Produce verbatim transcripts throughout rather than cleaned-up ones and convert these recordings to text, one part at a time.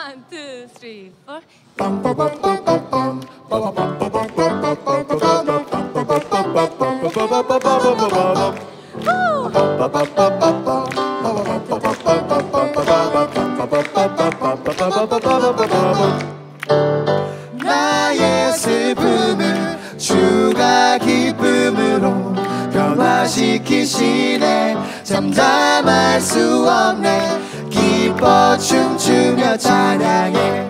One, two, three, four. 나의 슬픔을 주가 기쁨으로 변화시키시네. 잠잠할 수 없네. 기뻐 춤추며 찬양해.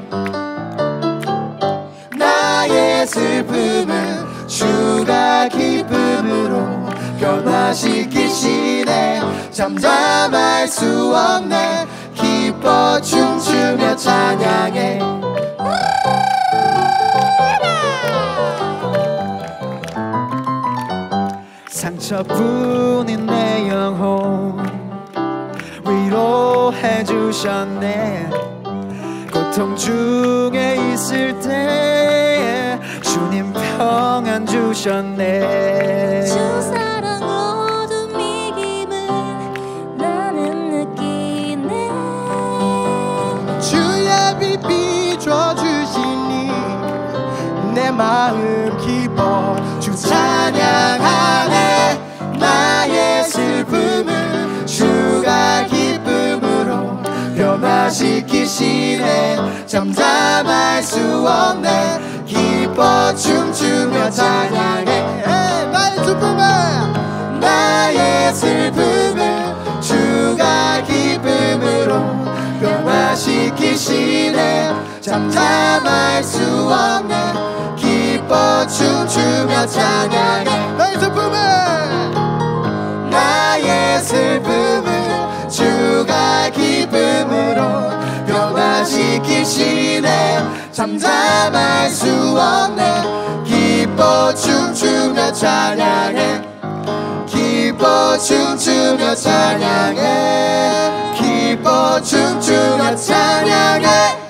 나의 슬픔을 주가 기쁨으로 변화시키시네. 잠잠할 수 없네. 기뻐 춤추며 찬양해. 상처뿐인 내 영혼 위로해 주셨네. 고통 중에 있을 때 주님 평안 주셨네. 주 사랑 어둠 이김을 나는 느끼네. 주의 빛 비춰주시니 내 마음 기뻐 주 찬양하네. 나의 슬픔을 주가 기쁨으로 변화시키시네. 잠잠할 수 없네. 기뻐 춤추며 찬양해. 나의 슬픔을 나의 슬픔을 주가 기쁨으로 변화시키시네. 잠잠할 수 없네. 기뻐 춤추며 찬양해. 나의 슬픔을 나의 슬픔을 주가 기쁨으로 변화시키시네. 잠잠할 수 없네. 기뻐 춤추며 찬양해. 기뻐 춤추며 찬양해. 기뻐 춤추며 찬양해.